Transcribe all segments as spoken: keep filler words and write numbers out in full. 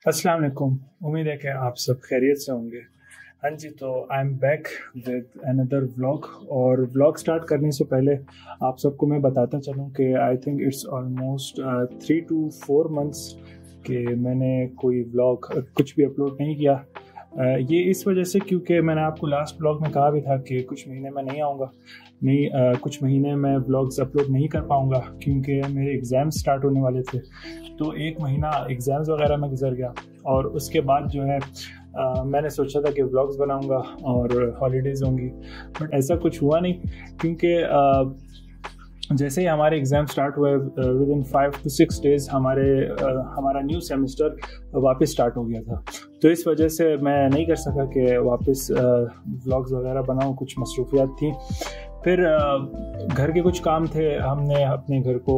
अस्सलाम वालेकुम। उम्मीद है कि आप सब खैरियत से होंगे। हाँ जी, तो I am back with another vlog. और व्लॉग स्टार्ट करने से पहले आप सबको मैं बताता चलूँ कि I think it's almost three to four months कि मैंने कोई व्लॉग कुछ भी अपलोड नहीं किया। uh, ये इस वजह से क्योंकि मैंने आपको लास्ट व्लॉग में कहा भी था कि कुछ महीने में नहीं आऊँगा, नहीं uh, कुछ महीने में व्लॉग्स अपलोड नहीं कर पाऊँगा क्योंकि मेरे एग्ज़ाम्स स्टार्ट होने वाले थे। तो एक महीना एग्ज़ाम्स वगैरह में गुजर गया और उसके बाद जो है uh, मैंने सोचा था कि व्लॉग्स बनाऊंगा और हॉलीडेज़ होंगी, बट ऐसा कुछ हुआ नहीं क्योंकि uh, जैसे ही हमारे एग्ज़ाम स्टार्ट हुए within five to six days हमारे uh, हमारा न्यू सेमेस्टर वापस स्टार्ट हो गया था। तो इस वजह से मैं नहीं कर सका कि वापस व्लॉग्स uh, वगैरह बनाऊं, कुछ मसरूफियात थी। फिर uh, घर के कुछ काम थे, हमने अपने घर को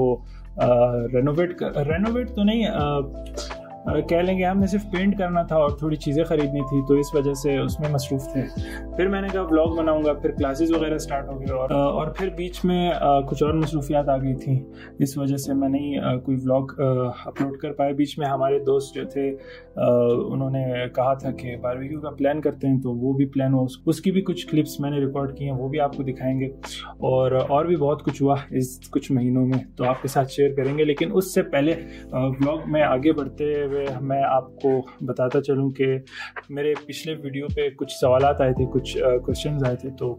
रेनोवेट रेनोवेट तो नहीं uh, कह लेंगे, हमने सिर्फ पेंट करना था और थोड़ी चीज़ें ख़रीदनी थी, तो इस वजह से उसमें मसरूफ़ थे। फिर मैंने कहा व्लॉग बनाऊंगा, फिर क्लासेस वगैरह स्टार्ट हो गए और और फिर बीच में कुछ और मसरूफियात आ गई थी, इस वजह से मैं नहीं कोई व्लॉग अपलोड कर पाया। बीच में हमारे दोस्त जो थे उन्होंने कहा था कि बारबेक्यू का प्लान करते हैं, तो वो भी प्लान हुआ, उसकी भी कुछ क्लिप्स मैंने रिकॉर्ड की हैं, वो भी आपको दिखाएंगे। और और भी बहुत कुछ हुआ इस कुछ महीनों में, तो आपके साथ शेयर करेंगे। लेकिन उससे पहले व्लॉग में आगे बढ़ते मैं आपको बताता चलूं कि मेरे पिछले वीडियो पे कुछ सवालात आए थे, कुछ क्वेश्चंस आए थे। तो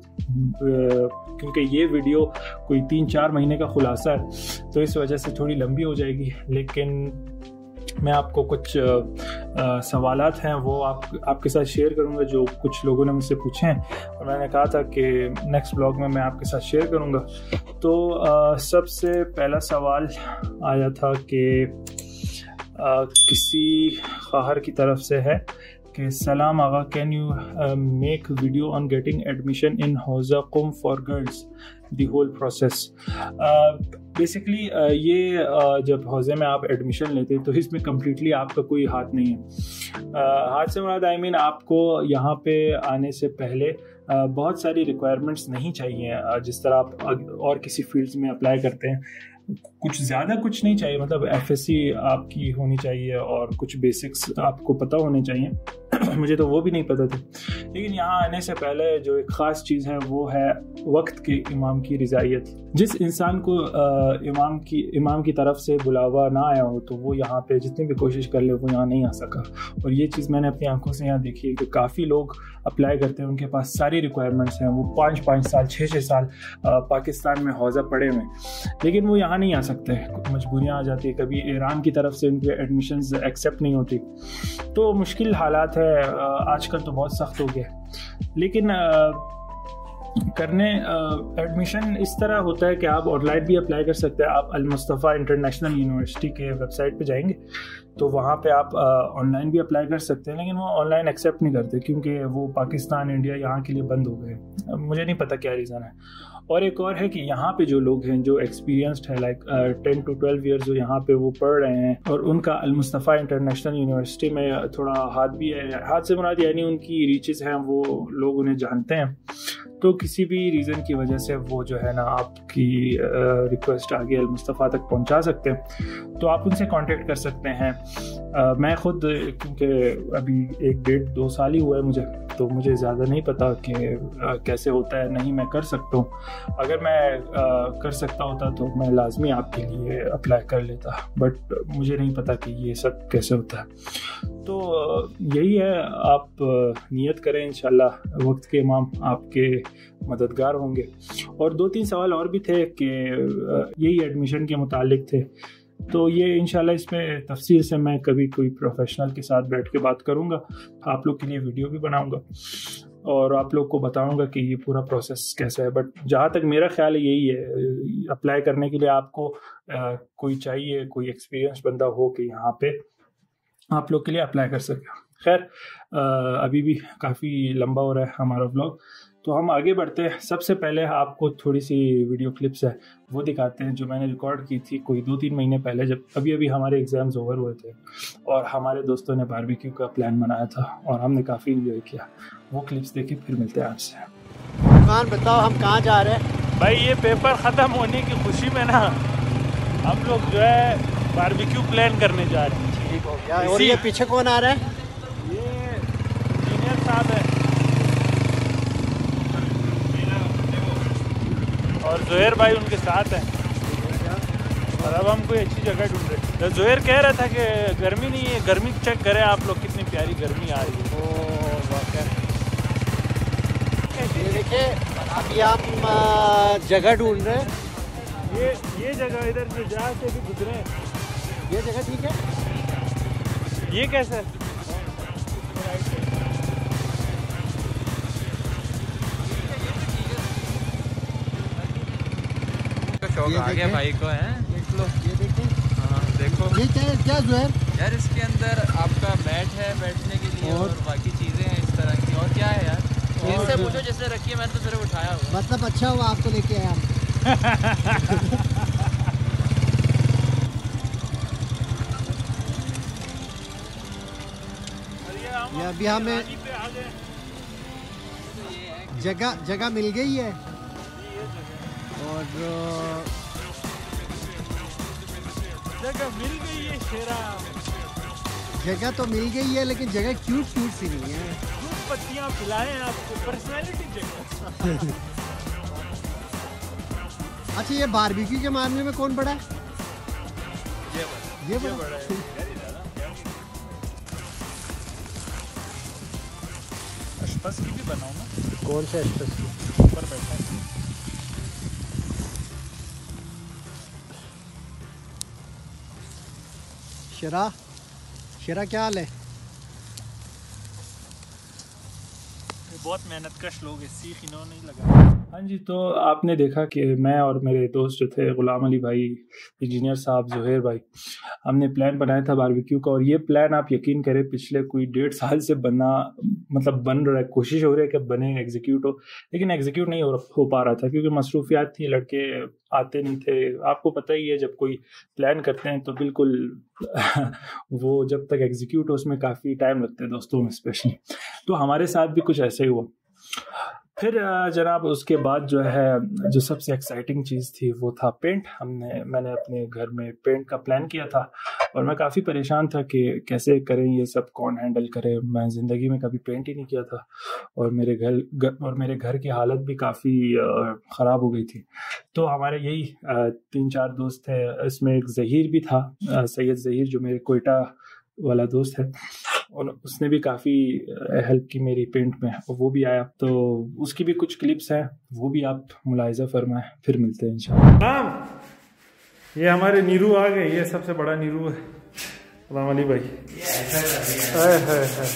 क्योंकि ये वीडियो कोई तीन चार महीने का खुलासा है तो इस वजह से थोड़ी लंबी हो जाएगी, लेकिन मैं आपको कुछ सवालात हैं वो आप आपके साथ शेयर करूंगा जो कुछ लोगों ने मुझसे पूछे हैं और मैंने कहा था कि नेक्स्ट ब्लॉग में मैं आपके साथ शेयर करूंगा। तो आ, सबसे पहला सवाल आया था कि Uh, किसी ख़ाहर की तरफ से है कि सलाम आगा, can you make video on getting admission in हौज़ा Qom for girls the whole process. Basically ये uh, जब हौज़े में आप एडमिशन लेते तो इसमें कम्प्लीटली आपका कोई हाथ नहीं है। uh, हाथ से मुराद आई मीन आपको यहाँ पे आने से पहले uh, बहुत सारी रिक्वायरमेंट्स नहीं चाहिए, uh, जिस तरह आप और किसी फील्ड्स में अप्लाई करते हैं। कुछ ज़्यादा कुछ नहीं चाहिए, मतलब एफएससी आपकी होनी चाहिए और कुछ बेसिक्स आपको पता होने चाहिए। मुझे तो वो भी नहीं पता था। लेकिन यहाँ आने से पहले जो एक ख़ास चीज़ है वो है वक्त के इमाम की रिज़ायत। जिस इंसान को आ, इमाम की इमाम की तरफ से बुलावा ना आया हो तो वो यहाँ पे जितनी भी कोशिश कर ले वो यहाँ नहीं आ सका। और ये चीज़ मैंने अपनी आंखों से यहाँ देखी है कि काफ़ी लोग अप्लाई करते हैं, उनके पास सारी रिक्वायरमेंट्स हैं, वो पाँच पाँच साल छः छः साल आ, पाकिस्तान में हौज़ा पड़े हुए, लेकिन वो यहाँ नहीं आ सकते। मजबूरियाँ आ जाती है, कभी ईरान की तरफ से उनके एडमिशन्स एक्सेप्ट नहीं होती, तो मुश्किल हालात है। आजकल तो बहुत सख्त हो गया, लेकिन करने एडमिशन इस तरह होता है कि आप ऑनलाइन भी अप्लाई कर सकते हैं। आप अल मुस्तफ़ा इंटरनेशनल यूनिवर्सिटी के वेबसाइट पे जाएंगे तो वहाँ पे आप ऑनलाइन भी अप्लाई कर सकते हैं, लेकिन वो ऑनलाइन एक्सेप्ट नहीं करते क्योंकि वो पाकिस्तान इंडिया यहाँ के लिए बंद हो गए। मुझे नहीं पता क्या रीज़न है। और एक और है कि यहाँ पे जो लोग हैं जो एक्सपीरियंस्ड है, like ten to twelve years जो यहाँ पे वो पढ़ रहे हैं और उनका अल मुस्तफ़ा इंटरनेशनल यूनिवर्सिटी में थोड़ा हाथ भी है, हाथ से मुराद यानी उनकी रीचेस हैं, वो लोग उन्हें जानते हैं, तो किसी भी रीज़न की वजह से वो जो है ना आपकी रिक्वेस्ट आगे अल मुस्तफ़ा तक पहुँचा सकते हैं, तो आप उनसे कांटेक्ट कर सकते हैं। आ, मैं खुद क्योंकि अभी एक डेढ़ दो साल ही हुआ है मुझे, तो मुझे ज़्यादा नहीं पता कि कैसे होता है, नहीं मैं कर सकता हूँ। अगर मैं आ, कर सकता होता तो मैं लाजमी आपके लिए अप्लाई कर लेता, बट मुझे नहीं पता कि ये सब कैसे होता है। तो यही है, आप नियत करें, इंशाल्लाह वक्त के इमाम आपके मददगार होंगे। और दो तीन सवाल और भी थे कि यही एडमिशन के मुतालिक थे, तो ये इंशाल्लाह इसमें तफसील से मैं कभी कोई प्रोफेशनल के साथ बैठ के बात करूँगा, आप लोग के लिए वीडियो भी बनाऊँगा और आप लोग को बताऊँगा कि ये पूरा प्रोसेस कैसा है। बट जहाँ तक मेरा ख्याल है यही है, अप्लाई करने के लिए आपको आ, कोई चाहिए, कोई एक्सपीरियंस बंदा हो कि यहाँ पे आप लोग के लिए अप्लाई कर सके। खैर अभी भी काफ़ी लंबा हो रहा है हमारा व्लॉग, तो हम आगे बढ़ते हैं। सबसे पहले आपको थोड़ी सी वीडियो क्लिप्स है वो दिखाते हैं जो मैंने रिकॉर्ड की थी कोई दो तीन महीने पहले, जब अभी अभी हमारे एग्ज़ाम्स ओवर हुए थे और हमारे दोस्तों ने बारबेक्यू का प्लान बनाया था और हमने काफ़ी इंजॉय किया। वो क्लिप्स देखे फिर मिलते हैं आपसे। दुकान बताओ हम कहाँ जा रहे हैं भाई? ये पेपर ख़त्म होने की खुशी में ना हम लोग जो है बारबेक्यू प्लान करने जा रहे हैं। ठीक हो यार और ये पीछे कौन आ रहा है? ये इंजीनियर साहब है और जोहर भाई उनके साथ हैं। और अब हम कोई अच्छी जगह ढूंढ रहे हैं। तो जोहर कह रहा था कि गर्मी नहीं है, गर्मी चेक करें आप लोग, कितनी प्यारी गर्मी आ रही है। ओ वाकई ये देखिए अभी हम जगह ढूंढ रहे हैं। ये ये जगह इधर से जहाँ से भी गुजरे हैं, ये जगह ठीक है। ये कैसा है? शौक आ गया भाई को है। देख लो, ये देखिए। हाँ देखो, ये क्या है? क्या जो है यार इसके अंदर आपका मैट है बैठने के लिए और, और बाकी चीज़ें हैं इस तरह की। और क्या है यार, जिससे पूछो जिसने रखी है, मैंने तो सिर्फ उठाया हुआ। मतलब अच्छा हुआ आपको लेके आया। ये अभी हमें जगह जगह मिल गई है और जगह मिल गई है शेरा। जगह तो मिल गई है लेकिन जगह क्यूट क्यूट सी नहीं है। कुछ पत्तियां खिलाएं आपको, पर्सनैलिटी जगह। अच्छा ये बारबेक्यू के मामले में कौन बड़ा है? ये बड़ा, ये बड़ा, ये बड़ा है। अशपस की भी बनाओ ना। कौन सा एक्सप्रेस की? ऊपर बैठा है। शेरा शेरा क्या हाल है? बहुत मेहनतकश लोग हैं, सीख इन्होंने ही लगा। हाँ जी, तो आपने देखा कि मैं और मेरे दोस्त जो थे, गुलाम अली भाई, इंजीनियर साहब, जोहर भाई, हमने प्लान बनाया था बारबेक्यू का। और ये प्लान आप यकीन करें पिछले कोई डेढ़ साल से बना, मतलब बन रहा है, कोशिश हो रही है कि बने, एग्जीक्यूट हो, लेकिन एग्जीक्यूट नहीं हो, हो पा रहा था क्योंकि मसरूफियात थी, लड़के आते नहीं थे। आपको पता ही है जब कोई प्लान करते हैं तो बिल्कुल वो जब तक एग्जीक्यूट हो उसमें काफ़ी टाइम लगता है, दोस्तों में स्पेशली। तो हमारे साथ भी कुछ ऐसे ही हुआ। फिर जनाब उसके बाद जो है, जो सबसे एक्साइटिंग चीज़ थी वो था पेंट। हमने मैंने अपने घर में पेंट का प्लान किया था और मैं काफ़ी परेशान था कि कैसे करें ये सब, कौन हैंडल करे। मैं ज़िंदगी में कभी पेंट ही नहीं किया था और मेरे घर और मेरे घर की हालत भी काफ़ी ख़राब हो गई थी। तो हमारे यही तीन चार दोस्त थे, इसमें एक ज़हीर भी था, सैयद ज़हीर, जो मेरे कोयटा वाला दोस्त है, और उसने भी काफ़ी हेल्प की मेरी पेंट में, और वो भी आया। तो उसकी भी कुछ क्लिप्स हैं, वो भी आप मुलाहिजा फरमाएं। फिर मिलते हैं इंशाल्लाह। ये हमारे नीरू आ गए, ये सबसे बड़ा नीरू है, गुलाम अली भाई। हाय हाय हाय,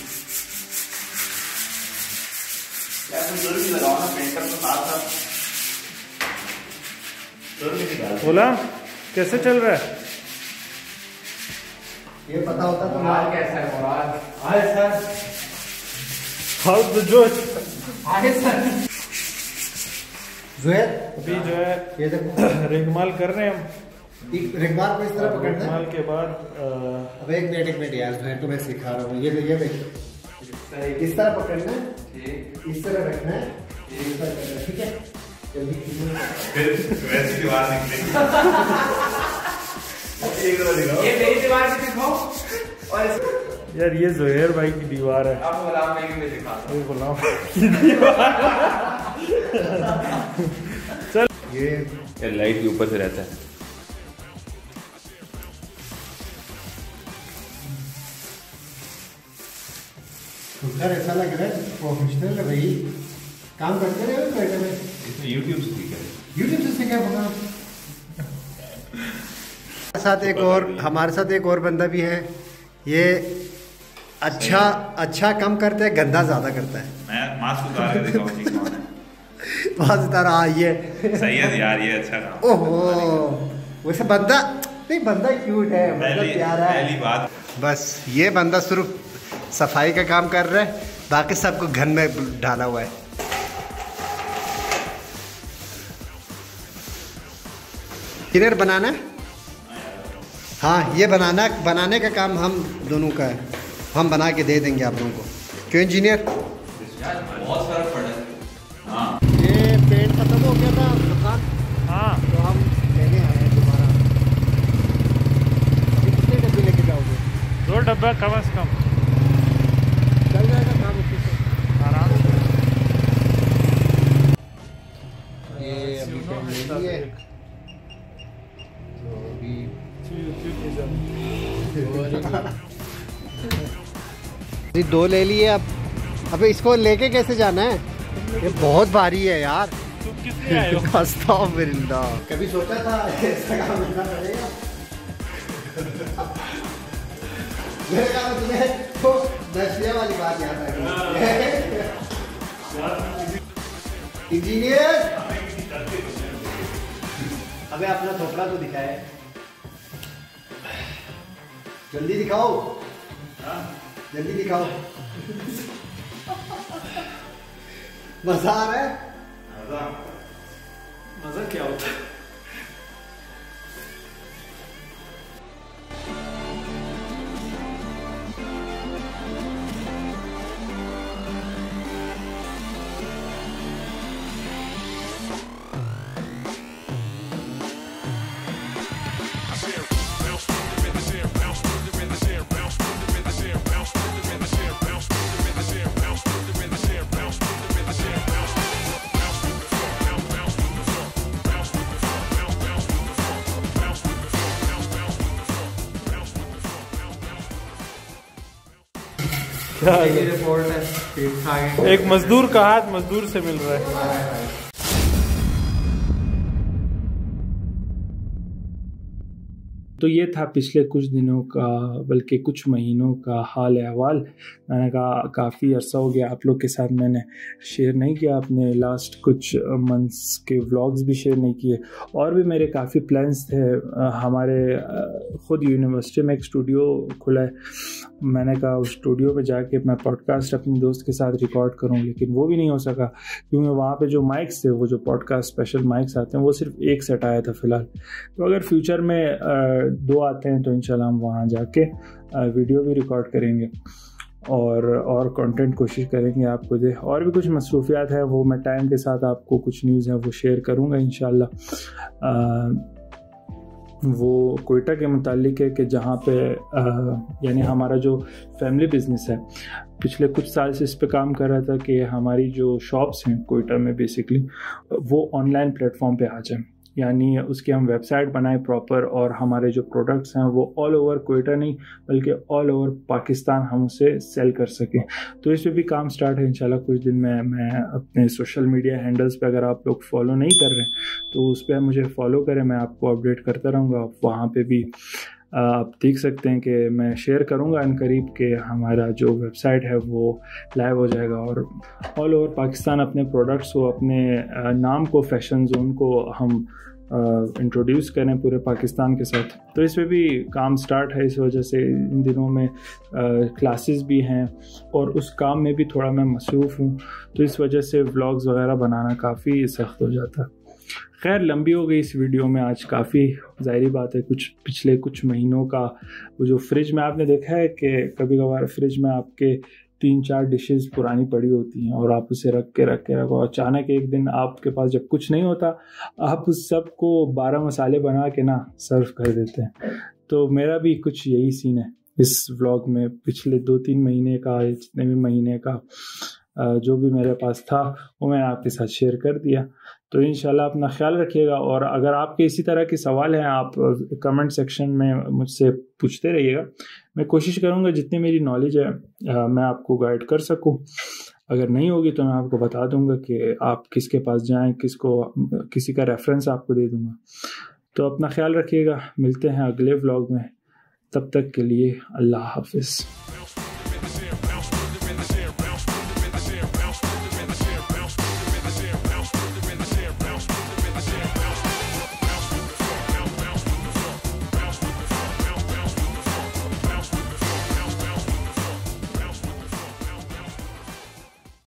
गुलाम कैसे चल रहा है? ये पता होता तो मोराल कैसा है? मोराल आए सर, हाउ द जोश आगे सर। जोहर अभी जो है ये देखो रेगमाल कर रहे हैं हम। रेगमाल को इस तरह पकड़ना है। रेगमाल के बाद अब एक मिनट एक मिनट यार, जोहर को मैं सिखा रहा हूँ। ये ये देखो इस तरह पकड़ना है, इस तरह रखना है, इस तरह करना है, ठीक है? फिर वैसी दीवार निकलेगी। ये मेरी दीवार से दिखाओ। और यार ये जोहर भाई की दीवार है। आप गुलाम भाई की दिखाओ। ये गुलाम की दीवार। चल, ये लाइट के ऊपर से रहता है। घर ऐसा लग रहा है प्रोफेशनल है भाई, काम करते रहे हो बैठे में। इसमें यूट्यूब से सीखा है। यूट्यूब से सीखा होगा। साथ एक और हमारे साथ एक और बंदा भी है। ये अच्छा अच्छा कम करता है, गंदा ज्यादा करता है। मैं मास्क उतार के दिखाऊं जी कौन है। बस उतारा ये सही है यार, ये अच्छा काम। ओहो, वैसे बंदा नहीं, बंदा क्यूट है, बंदा प्यारा है। पहली बात बस ये बंदा सिर्फ सफाई का काम कर रहा है, बाकी सबको घर में डाला हुआ है। डिनर बनाना है? हाँ, ये बनाना बनाने का काम हम दोनों का है, हम बना के दे देंगे आप लोगों को। क्यों इंजीनियर? बहुत फर्क पड़ा है। हाँ, ये पेंट खत्म हो गया था दुकान। हाँ, तो हम लेने आए हैं दोबारा। अभी कितने डब्बे लेके जाओगे? सुबह कम से कम चल जाएगा काम आराम से। ये अभी पेन ले लिए तो अभी ये दो ले लिए। अब अबे इसको लेके कैसे जाना है? ये बहुत भारी है यार। तुम कितने आए हो? अस्तगफिरुल्लाह। कभी सोचा था ऐसा काम करना पड़ेगा? मेरे ख्याल में तुम्हें तो दसिया वाली बात याद आ गई। इंजीनियर अबे अपना थोपड़ा तो दिखाए, जल्दी दिखाओ, जल्दी दिखाओ। मजा आ रहा है? मजा क्या होता है? रिपोर्ट है, ठीक ठाक है। एक मजदूर का हाथ मजदूर से मिल रहा है। तो ये था पिछले कुछ दिनों का, बल्कि कुछ महीनों का हाल अहवाल। मैंने कहा काफ़ी अरसा हो गया आप लोग के साथ मैंने शेयर नहीं किया, अपने लास्ट कुछ मंथ्स के व्लॉग्स भी शेयर नहीं किए। और भी मेरे काफ़ी प्लान्स थे। हमारे ख़ुद यूनिवर्सिटी में एक स्टूडियो खुला है, मैंने कहा उस स्टूडियो पे जाके मैं पॉडकास्ट अपने दोस्त के साथ रिकॉर्ड करूं, लेकिन वो भी नहीं हो सका क्योंकि वहाँ पे जो माइक्स थे, वो जो पॉडकास्ट स्पेशल माइक्स आते हैं, वो सिर्फ एक सेट आया था फ़िलहाल। तो अगर फ्यूचर में दो आते हैं तो इंशाल्लाह हम वहाँ जाके वीडियो भी रिकॉर्ड करेंगे और और कंटेंट कोशिश करेंगे आपको दे। और भी कुछ मसरूफियात है, वो मैं टाइम के साथ आपको कुछ न्यूज़ है वो शेयर करूँगा इंशाल्लाह। वो कोयटा के मुतालिक है कि जहाँ पे यानी हमारा जो फैमिली बिज़नेस है, पिछले कुछ साल से इस पे काम कर रहा था कि हमारी जो शॉप्स हैं कोयटा में बेसिकली वो ऑनलाइन प्लेटफॉर्म पे आ जाए, यानी उसकी हम वेबसाइट बनाए प्रॉपर और हमारे जो प्रोडक्ट्स हैं वो ऑल ओवर कोयटा नहीं बल्कि ऑल ओवर पाकिस्तान हम उसे सेल कर सकें। तो इस पे भी काम स्टार्ट है इंशाल्लाह कुछ दिन में। मैं अपने सोशल मीडिया हैंडल्स पे, अगर आप लोग फॉलो नहीं कर रहे तो उस पर मुझे फॉलो करें, मैं आपको अपडेट करता रहूँगा। आप वहाँ पे भी आप देख सकते हैं कि मैं शेयर करूँगा इन करीब के हमारा जो वेबसाइट है वो लाइव हो जाएगा और ऑल ओवर पाकिस्तान अपने प्रोडक्ट्स को, अपने नाम को, फैशन जोन को हम इंट्रोड्यूस करें पूरे पाकिस्तान के साथ। तो इस पे भी काम स्टार्ट है। इस वजह से इन दिनों में क्लासेस भी हैं और उस काम में भी थोड़ा मैं मसरूफ़ हूँ, तो इस वजह से व्लॉग्स वगैरह बनाना काफ़ी सख्त हो जाता है। खैर लंबी हो गई इस वीडियो में आज काफ़ी, ज़ाहिरी बात है। कुछ पिछले कुछ महीनों का वो जो फ्रिज में आपने देखा है कि कभी कभार फ्रिज में आपके तीन चार डिशेस पुरानी पड़ी होती हैं और आप उसे रख के रख के रखो, अचानक एक दिन आपके पास जब कुछ नहीं होता आप उस सब को बारह मसाले बना के ना सर्व कर देते हैं। तो मेरा भी कुछ यही सीन है इस व्लॉग में। पिछले दो तीन महीने का, जितने भी महीने का जो भी मेरे पास था वो मैंने आपके साथ शेयर कर दिया। तो इंशाल्लाह अपना ख्याल रखिएगा और अगर आपके इसी तरह के सवाल हैं आप कमेंट सेक्शन में मुझसे पूछते रहिएगा। मैं कोशिश करूंगा जितनी मेरी नॉलेज है आ, मैं आपको गाइड कर सकूं। अगर नहीं होगी तो मैं आपको बता दूंगा कि आप किसके पास जाएं, किसको किसी का रेफरेंस आपको दे दूंगा। तो अपना ख्याल रखिएगा, मिलते हैं अगले व्लॉग में, तब तक के लिए अल्लाह हाफिज़।